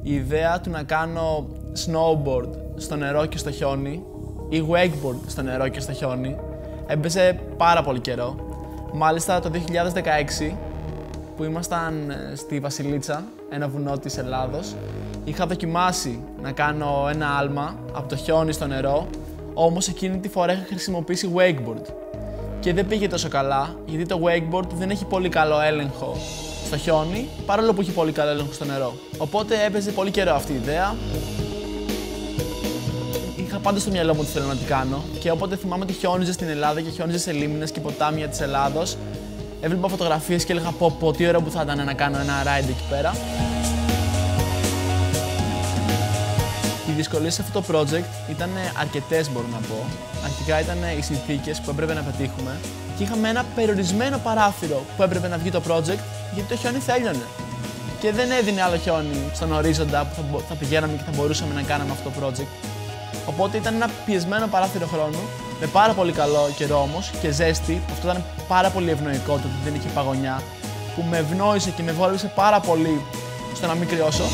Η ιδέα του να κάνω snowboard στο νερό και στο χιόνι ή wakeboard στο νερό και στο χιόνι έπαιζε πάρα πολύ καιρό. Μάλιστα το 2016 που ήμασταν στη Βασιλίτσα, ένα βουνό της Ελλάδος, είχα δοκιμάσει να κάνω ένα άλμα από το χιόνι στο νερό, όμως εκείνη τη φορά είχα χρησιμοποιήσει wakeboard. Και δεν πήγε τόσο καλά, γιατί το wakeboard δεν έχει πολύ καλό έλεγχο στο χιόνι, παρόλο που έχει πολύ καλό έλεγχο στο νερό. Οπότε έπαιζε πολύ καιρό αυτή η ιδέα. Είχα πάντα στο μυαλό μου ότι θέλω να την κάνω και όποτε θυμάμαι ότι χιόνιζε στην Ελλάδα και χιόνιζε σε λίμνες και ποτάμια της Ελλάδος, έβλεπα φωτογραφίες και έλεγα πω τι ωραίο που θα ήταν να κάνω ένα ride εκεί πέρα. Οι δυσκολίες σε αυτό το project ήταν αρκετές, μπορώ να πω. Αρχικά ήταν οι συνθήκες που έπρεπε να πετύχουμε και είχαμε ένα περιορισμένο παράθυρο που έπρεπε να βγει το project γιατί το χιόνι θέλιωνε. Και δεν έδινε άλλο χιόνι στον ορίζοντα που θα πηγαίναμε και θα μπορούσαμε να κάνουμε αυτό το project. Οπότε ήταν ένα πιεσμένο παράθυρο χρόνου, με πάρα πολύ καλό καιρό όμως και ζέστη. Αυτό ήταν πάρα πολύ ευνοϊκό, το ότι δεν είχε παγωνιά, που με ευνόησε και με βόλεψε πάρα πολύ στο να μην κρυώσω.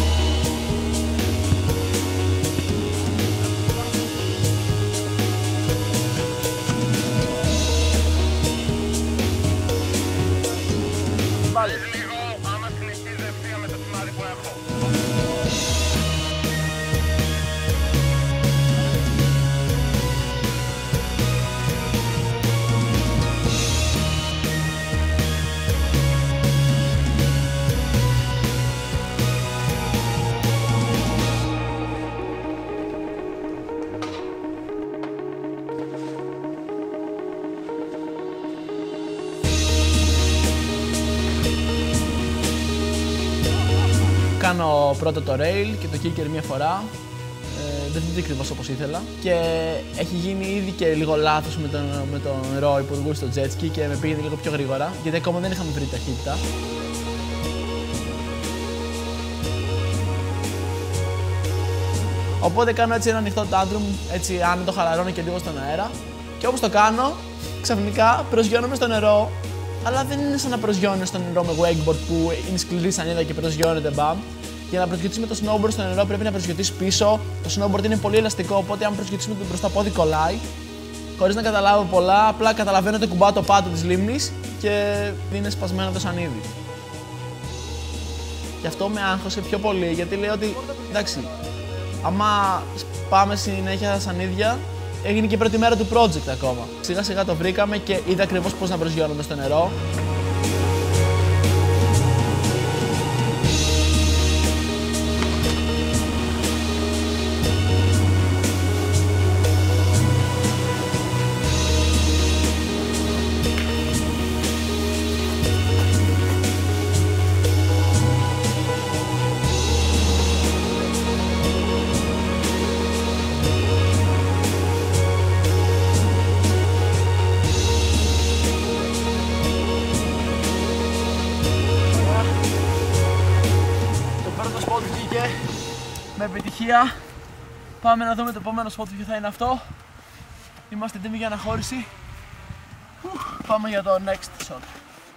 Κάνω πρώτα το rail και το kicker μία φορά, δεν βγήκε ακριβώς όπως ήθελα και έχει γίνει ήδη και λίγο λάθος με τον Ronny που οδηγούσε το jet ski και με πήγαινε λίγο πιο γρήγορα γιατί ακόμα δεν είχαμε βρει ταχύτητα. Οπότε κάνω έτσι ένα ανοιχτό tantrum, έτσι άνετο, χαλαρώνω και λίγο στον αέρα και όπως το κάνω, ξαφνικά προσγειώνομαι στο νερό, αλλά δεν είναι σαν να προσγειώνει στο νερό με wakeboard που είναι σκληρή σανίδα και προσγειώνεται μπαμ. Για να προσγειωθείς με το snowboard στο νερό πρέπει να προσγειωθείς πίσω. Το snowboard είναι πολύ ελαστικό, οπότε αν προσγειωθείς με το μπροστά πόδι κολλάει. Χωρίς να καταλάβω πολλά, απλά καταλαβαίνω ότι κουμπάω το πάτο της λίμνης και είναι σπασμένο το σανίδι. Γι' αυτό με άγχωσε πιο πολύ, γιατί λέω ότι εντάξει, άμα πάμε συνέχεια σανίδια, έγινε και η πρώτη μέρα του project ακόμα. Σιγά σιγά το βρήκαμε και είδα ακριβώς πώς να προσγειώνομαι στο νερό. Με επιτυχία. Πάμε να δούμε το επόμενο spot ποιο θα είναι αυτό. Είμαστε έτοιμοι για αναχώρηση. Πάμε για το next shot.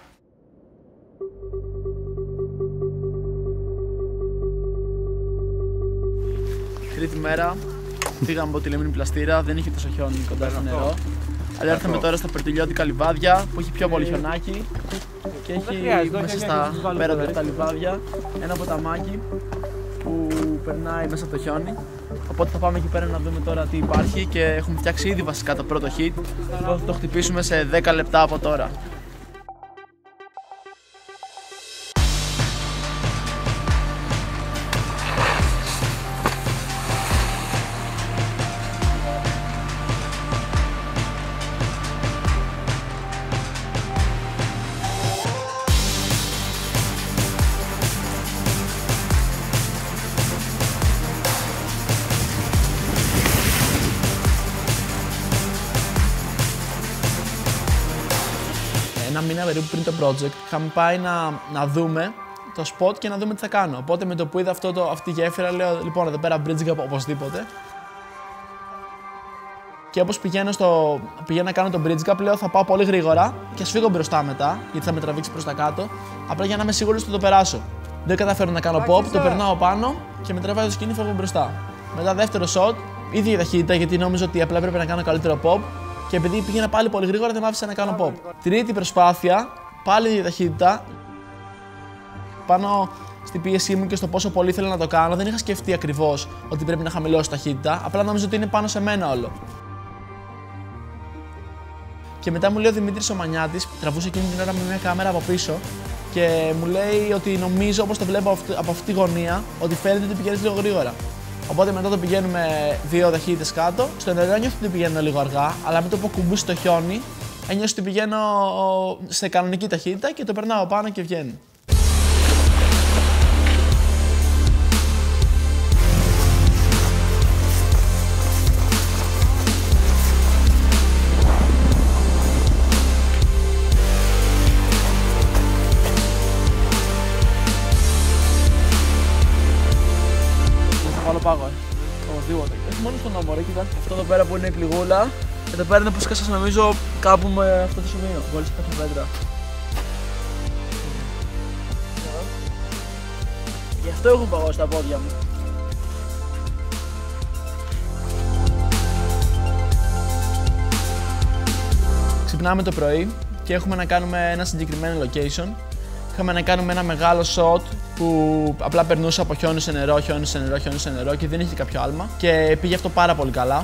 Τρίτη μέρα. Φύγαμε από τη λίμνη Πλαστήρα, δεν είχε τόσο χιόνι κοντά στο νερό. Αλλά ήρθαμε τώρα στα περτιλιώτικα λιβάδια που έχει πιο πολύ χιονάκι. Και έχει μέσα στα πέραντα αυτά λιβάδια ένα ποταμάκι που περνάει μέσα από το χιόνι. Οπότε θα πάμε εκεί πέρα να δούμε τώρα τι υπάρχει και έχουμε φτιάξει ήδη βασικά το πρώτο hit. Θα το χτυπήσουμε σε 10 λεπτά από τώρα. Ένα μήνα περίπου πριν το project, είχαμε πάει να δούμε το spot και να δούμε τι θα κάνω. Οπότε με το που είδα αυτή τη γέφυρα, λέω λοιπόν εδώ πέρα bridge gap οπωσδήποτε. Και όπως πηγαίνω να κάνω το bridge gap, λέω θα πάω πολύ γρήγορα και ας φύγω μπροστά μετά, γιατί θα με τραβήξει προς τα κάτω, απλά για να είμαι σίγουρος ότι θα το περάσω. Δεν καταφέρω να κάνω pop, το περνάω πάνω και με τραβάει το σκηνή, φεύγω μπροστά. Μετά δεύτερο shot, ίδια η ταχύτητα γιατί νόμιζα ότι απλά έπρεπε να κάνω καλύτερο pop και επειδή πήγαινα πάλι πολύ γρήγορα δεν μ' άφησε να κάνω pop. Τρίτη προσπάθεια, πάλι ίδια ταχύτητα. Πάνω στην πίεσή μου και στο πόσο πολύ ήθελα να το κάνω, δεν είχα σκεφτεί ακριβώς ότι πρέπει να χαμηλώσω ταχύτητα, απλά νόμιζα ότι είναι πάνω σε μένα όλο. Και μετά μου λέει ο Δημήτρης ο Μανιάτης, τραβούσε εκείνη την ώρα με μια κάμερα από πίσω και μου λέει ότι νομίζω, όπως το βλέπω από αυτή τη γωνία, ότι φαίνεται ότι πηγαίνεις λίγο γρήγορα. Οπότε μετά το πηγαίνουμε 2 ταχύτητες κάτω. Στο νερό νιώθω ότι πηγαίνω λίγο αργά, αλλά με το που κουμπούσει το χιόνι, ένιωσα ότι πηγαίνω σε κανονική ταχύτητα και το περνάω πάνω και βγαίνει. Πάγω, οπωσδήποτε. Όχι μόνο στον νόμο, κοίτα. Αυτό εδώ πέρα που είναι η πληγούλα. Εδώ πέρα είναι που σκάσας νομίζω κάπου με αυτό το σημείο. Μπορείς να πέφτει πέτρα. Γι' αυτό έχουν παγώσει τα πόδια μου. Ξυπνάμε το πρωί και έχουμε να κάνουμε ένα συγκεκριμένο location. Είχαμε να κάνουμε ένα μεγάλο shot που απλά περνούσε από χιόνι σε νερό, χιόνι σε νερό, χιόνι σε νερό και δεν είχε κάποιο άλμα και πήγε αυτό πάρα πολύ καλά.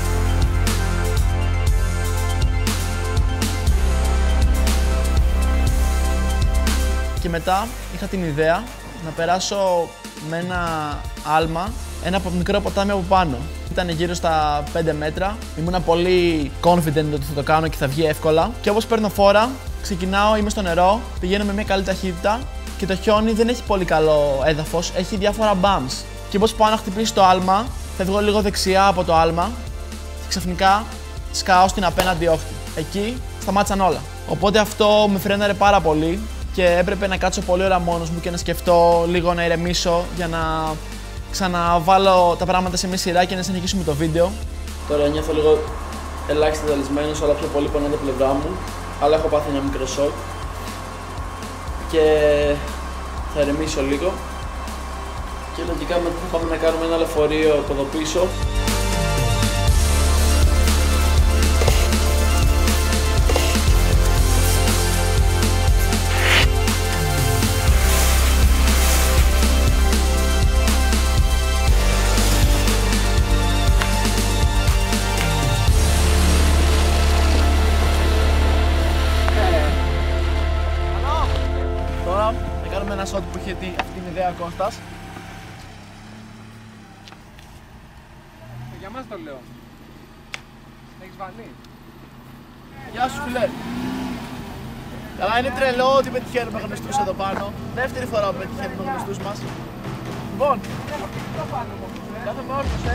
Και μετά είχα την ιδέα να περάσω με ένα άλμα, ένα μικρό ποτάμι από πάνω. Ήταν γύρω στα 5 μέτρα, ήμουνα πολύ confident ότι θα το κάνω και θα βγει εύκολα και όπως παίρνω φόρα, ξεκινάω, είμαι στο νερό, πηγαίνω με μια καλή ταχύτητα και το χιόνι δεν έχει πολύ καλό έδαφος, έχει διάφορα bumps. Και όπως πάω να χτυπήσω το άλμα, φεύγω λίγο δεξιά από το άλμα και ξαφνικά σκάω στην απέναντι όχθη. Εκεί σταμάτησαν όλα. Οπότε αυτό με φρέναρε πάρα πολύ και έπρεπε να κάτσω πολύ ώρα μόνος μου και να σκεφτώ λίγο, να ηρεμήσω για να ξαναβάλω τα πράγματα σε μια σειρά και να συνεχίσουμε το βίντεο. Τώρα νιώθω λίγο ελάχιστα ζαλισμένος, αλλά πιο πολύ πονάει τα πλευρά μου. Αλλά έχω πάθει ένα μικρό σοκ και θα ηρεμήσω λίγο και λογικά μετά θα πάμε να κάνουμε ένα λεωφορείο από εδώ πίσω. Ένα shot που είχε αυτή την ιδέα ο Κώστας. Για μας το λέω. Έχεις βάλει. Γεια σου φίλε. Καλά, είναι τρελό ότι πετυχαίνουμε γνωστούς εδώ πάνω. Δεύτερη φορά που πετυχαίνουμε γνωστούς μας. Λοιπόν, κάθομαι όρθιος,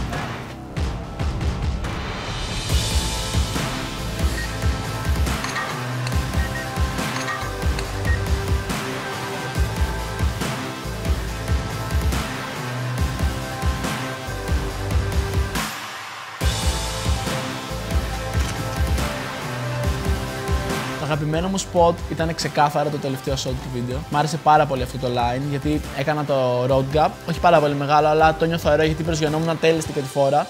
Το αγαπημένο μου spot ήταν ξεκάθαρα το τελευταίο shot του βίντεο. Μ' άρεσε πάρα πολύ αυτό το line γιατί έκανα το road gap. Όχι πάρα πολύ μεγάλο, αλλά το νιώθω ωραίο γιατί προσγειωνόμουν τέλεια στην πρώτη φορά.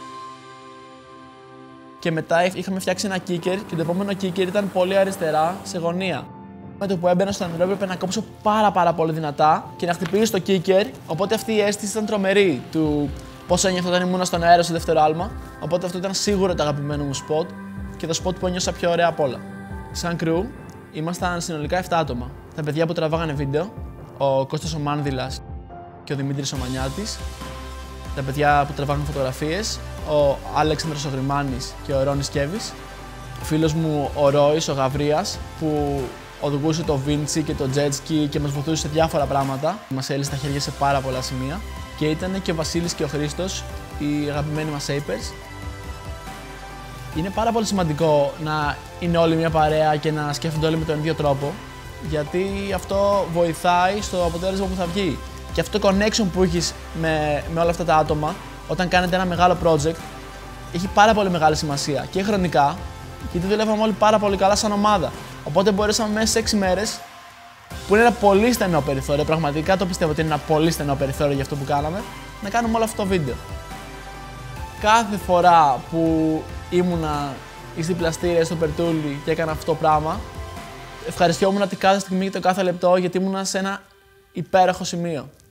Και μετά είχαμε φτιάξει ένα kicker και το επόμενο kicker ήταν πολύ αριστερά σε γωνία. Με το που έμπαινα στο νερό έπρεπε να κόψω πάρα πολύ δυνατά και να χτυπήσω το kicker. Οπότε αυτή η αίσθηση ήταν τρομερή του πώς ένιωθα όταν ήμουν στον αέρα στο δεύτερο άλμα. Οπότε αυτό ήταν σίγουρα το αγαπημένο μου spot και το spot που ένιωσα πιο ωραία απ' όλα. Σαν crew ήμασταν συνολικά 7 άτομα. Τα παιδιά που τραβάγανε βίντεο, ο Κώστας ο Mandilas και ο Δημήτρης ο Maniatis. Τα παιδιά που τραβάγανε φωτογραφίες, ο Αλέξανδρος ο Grymanis και ο Ronny Skevis. Ο φίλος μου ο Ροής ο Γαβρίας που οδηγούσε το Vinci και το Jet Ski και μας βοηθούσε σε διάφορα πράγματα. Μας έλυσε τα χέρια σε πάρα πολλά σημεία. Και ήταν και ο Βασίλης και ο Χρήστος, οι αγαπημένοι μας apers. Είναι πάρα πολύ σημαντικό να είναι όλοι μια παρέα και να σκέφτονται όλοι με τον ίδιο τρόπο, γιατί αυτό βοηθάει στο αποτέλεσμα που θα βγει. Και αυτό το connection που έχεις με όλα αυτά τα άτομα, όταν κάνετε ένα μεγάλο project, έχει πάρα πολύ μεγάλη σημασία και χρονικά, γιατί δουλεύαμε όλοι πάρα πολύ καλά σαν ομάδα. Οπότε μπορέσαμε μέσα σε 6 μέρες που είναι ένα πολύ στενό περιθώριο, πραγματικά το πιστεύω ότι είναι ένα πολύ στενό περιθώριο για αυτό που κάναμε, να κάνουμε όλο αυτό το βίντεο. Κάθε φορά που ήμουνα στην πλαστήρια, στο Περτούλι και έκανα αυτό το πράγμα, ευχαριστιόμουν την κάθε στιγμή και το κάθε λεπτό γιατί ήμουνα σε ένα υπέροχο σημείο.